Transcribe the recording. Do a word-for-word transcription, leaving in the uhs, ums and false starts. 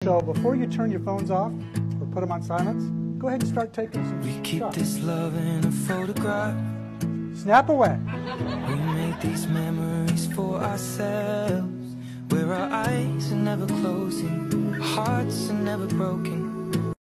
So before you turn your phones off or put them on silence, go ahead and start taking some We keep shots. this love in a photograph. Snap away. We make these memories for ourselves, where our eyes are never closing, our hearts are never broken.